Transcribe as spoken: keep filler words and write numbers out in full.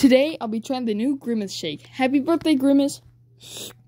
Today, I'll be trying the new Grimace shake. Happy birthday, Grimace!